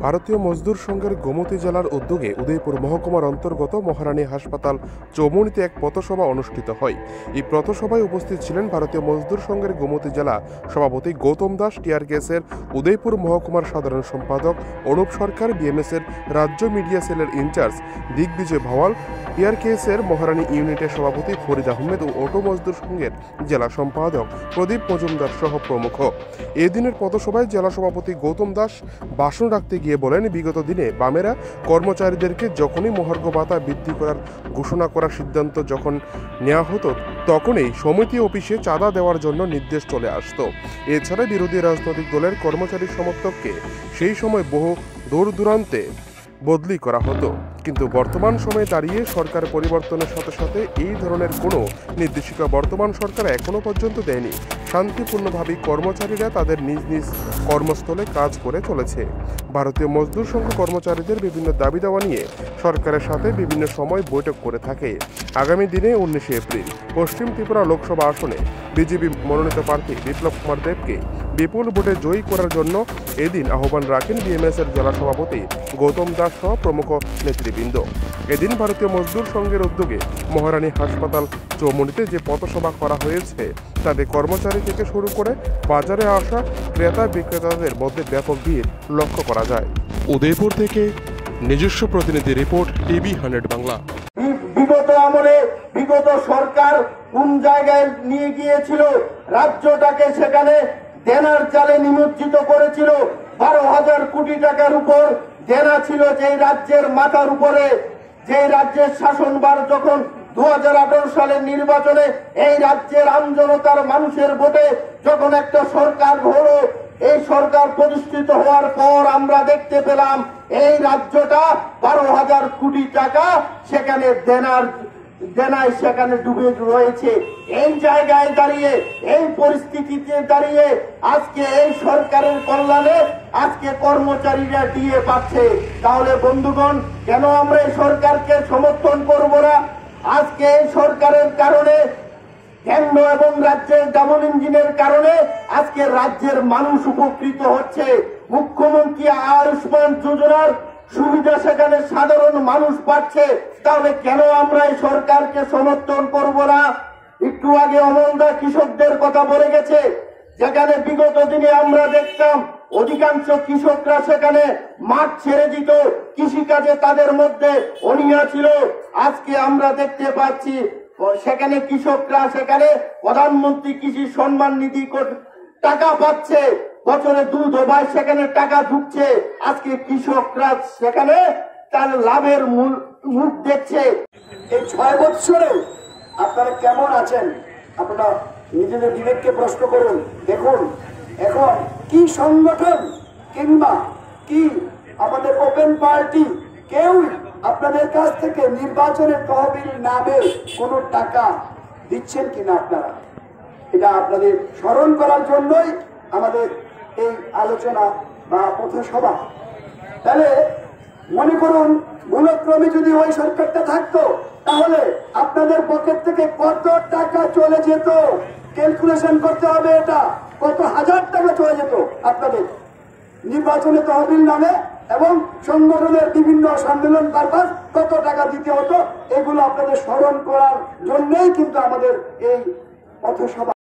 ভারতীয় মজদুর সংঘের গোমতী জেলার উদ্যোগে উদয়পুর মহকুমার অন্তর্গত মহারানী হাসপাতাল চৌমুহনীতে এক পথসভা অনুষ্ঠিত হয়। এই পথসভায় উপস্থিত ছিলেন ভারতীয় মজদুর সংঘের গোমতী জেলা সভাপতি গৌতম দাস, টিআরকেএসের উদয়পুর মহকুমার সাধারণ সম্পাদক অনুপ সরকার, বিএমএসের রাজ্য মিডিয়া সেলের ইনচার্জ দিগ্বিজয় ভাওয়াল, টিআরকেএসের মহারানী ইউনিটের সভাপতি ফরিদ আহমেদ ও অটো মজদুর সংঘের জেলা সম্পাদক প্রদীপ মজুমদার সহ প্রমুখ। এদিনের পথসভায় জেলা সভাপতি গৌতম দাস ভাষণ রাখতে গিয়ে বলেন, বিগত দিনে বামেরা কর্মচারীদেরকে যখনই মহার্ঘ ভাতা বৃদ্ধি করার ঘোষণা করার সিদ্ধান্ত যখন নেওয়া হতো তখনই সমিতি অফিসে চাঁদা দেওয়ার জন্য নির্দেশ চলে আসতো। এছাড়া বিরোধী রাজনৈতিক দলের কর্মচারী সমর্থককে সেই সময় বহু দূর দূরান্তে বদলি করা হতো, কিন্তু বর্তমান সময়ে দাঁড়িয়ে সরকার পরিবর্তনের সাথে সাথে এই ধরনের কোনো নির্দেশিকা বর্তমান সরকার এখনো পর্যন্ত দেয়নি। শান্তিপূর্ণভাবে কর্মচারীরা তাদের নিজ নিজ কর্মস্থলে কাজ করে চলেছে। ভারতীয় মজদুর সংঘ কর্মচারীদের বিভিন্ন দাবি দাওয়া নিয়ে সরকারের সাথে বিভিন্ন সময় বৈঠক করে থাকে। আগামী দিনে 19 এপ্রিল পশ্চিম ত্রিপুরা লোকসভা আসনে বিজেপি মনোনীত প্রার্থী বিপ্লব কুমার দেবকে বিপুল ভোটে জয়ী করার জন্য এদিন আহ্বান রাখেন বিএমএসের জেলা সভাপতি গৌতম দাস সহ প্রমুখ নেতৃবৃন্দ। এদিন ভারতীয় মজদুর সংঘের উদ্যোগে মহারানী হাসপাতাল চৌমুহনীতে যে পথসভা করা হয়েছে তাতে কর্মচারী থেকে শুরু করে বাজারে আসা ক্রেতা বিক্রেতাদের মধ্যে ব্যাপক ভিড় লক্ষ্য করা যায়। উদয়পুর থেকে নিজস্ব প্রতিনিধি রিপোর্ট, টিভি 100 বাংলা। বিগত আমলে বিগত সরকার কোন জায়গায় নিয়ে গিয়েছিল? রাজ্যটাকে সেখানে দেনার জালে নিমজ্জিত করেছিল। 12,000 কোটি টাকার উপর দেনা ছিল যেই রাজ্যের মাথার উপরে। যেই রাজ্যের শাসনভার যখন 2018 সালের নির্বাচনে এই রাজ্যের আমজনতার মানুষের ভোটে যখন একটা সরকার হলো, এই সরকার প্রতিষ্ঠিত হওয়ার পর আমরা দেখতে পেলাম এই রাজ্যটা 12,000 কোটি টাকা সেখানে দেনায় সেখানে ডুবে রয়েছে। এই জায়গায় দাঁড়িয়ে, এই পরিস্থিতিতে দাঁড়িয়ে আজকে এই সরকারের কল্যাণে আজকে কর্মচারীরা দিয়ে পাচ্ছে। তাহলে বন্ধুগণ, কেন আমরা এই সরকারকে সমর্থন করব না? আজকে এই সরকারের কারণে কেন্দ্র এবং রাজ্যের ডাবল ইঞ্জিনের কারণে আজকে রাজ্যের মানুষ উপকৃত হচ্ছে। মুখ্যমন্ত্রী আয়ুষ্মান যোজনার সুবিধা সেখানে সাধারণ মানুষ পাচ্ছে। তাহলে কেন আমরা এই সরকারকে সমর্থন করব না? একটু আগে অমলদা কৃষকদের কথা বলে গেছে, যেখানে বিগত দিনে আমরা দেখতাম অধিকাংশ কৃষকরা সেখানে মাঠ ছেড়ে দিত, কৃষিকাজে তাদের মধ্যে অনীহা ছিল। আজকে আমরা দেখতে পাচ্ছি সেখানে কৃষকরা সেখানে প্রধানমন্ত্রী কৃষি সম্মান নিধি টাকা পাচ্ছে, বছরে 2 দফায় সেখানে টাকা ঢুকছে। আজকে কৃষকরা সেখানে তার লাভের মুখ দেখছে। এই 6 বছরে আপনারা কেমন আছেন? আপনারা নিজেদের বিবেককে প্রশ্ন করুন। দেখুন এখন কি সংগঠন কিংবা কি আমাদের ওপেন পার্টি কেউ আপনাদের কাছ থেকে নির্বাচনের তহবিল নামে কোনো টাকা দিচ্ছেন কিনা আপনারা? এটা আপনাদের স্মরণ করার জন্যই আমাদের এই আলোচনা বা পথসভা। তাহলে মনে করুন ভুলক্রমে যদি ওই সরকারটা থাকতো তাহলে আপনাদের পকেট থেকে কত টাকা চলে যেত? ক্যালকুলেশন করতে হবে। এটা কত হাজার টাকা চলে যেত আপনাদের নির্বাচনে তহবিল নামে, এবং সংগঠনের বিভিন্ন সম্মেলন পারপাস কত টাকা দিতে হতো। এগুলো আপনাদের স্মরণ করার জন্যই কিন্তু আমাদের এই পথসভা।